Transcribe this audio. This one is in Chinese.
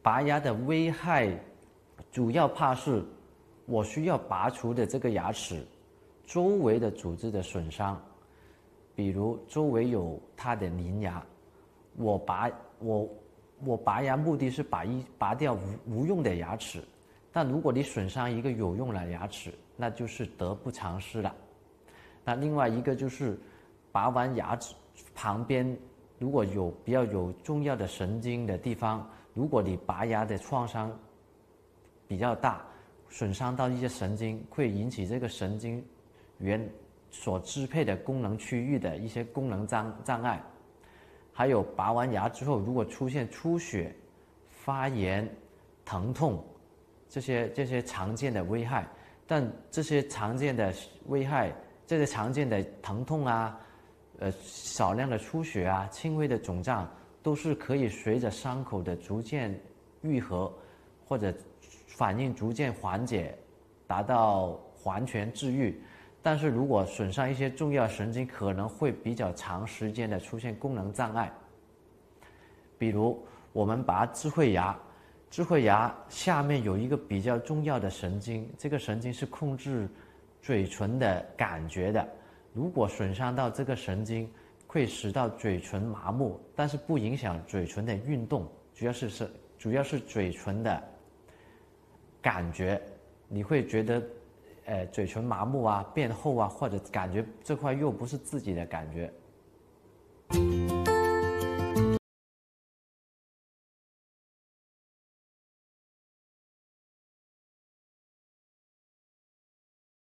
拔牙的危害主要怕是我需要拔除的这个牙齿周围的组织的损伤，比如周围有它的邻牙，我拔牙目的是拔掉无用的牙齿，但如果你损伤一个有用的牙齿，那就是得不偿失了。那另外一个就是拔完牙齿旁边如果有比较有重要的神经的地方，如果你拔牙的创伤比较大，损伤到一些神经，会引起这个神经元所支配的功能区域的一些功能障碍。还有拔完牙之后，如果出现出血、发炎、疼痛，这些常见的危害，但这些常见的危害，这些常见的疼痛啊，少量的出血啊，轻微的肿胀，都是可以随着伤口的逐渐愈合或者反应逐渐缓解，达到完全治愈。但是如果损伤一些重要神经，可能会比较长时间的出现功能障碍。比如我们拔智慧牙，智慧牙下面有一个比较重要的神经，这个神经是控制嘴唇的感觉的。如果损伤到这个神经，会使到嘴唇麻木，但是不影响嘴唇的运动，主要是嘴唇的感觉，你会觉得嘴唇麻木啊、变厚啊，或者感觉这块肉不是自己的感觉。